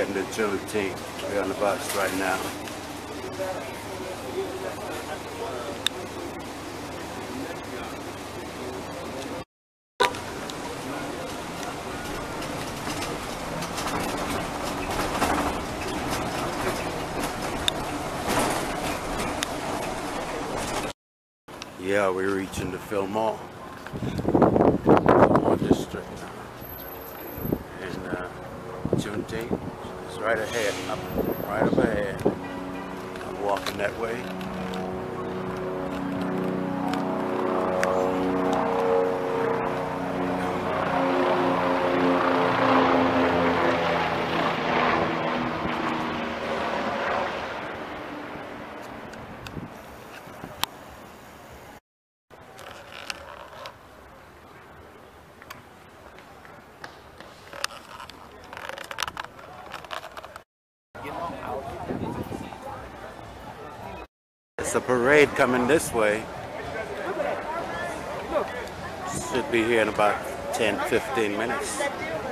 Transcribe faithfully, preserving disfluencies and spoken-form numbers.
heading to Juneteenth. We're on the bus right now. Yeah, we're reaching the Fillmore, Fillmore District, and uh, Juneteenth is right ahead, up, right up ahead. I'm walking that way. It's a parade coming this way. Should be here in about ten, fifteen minutes.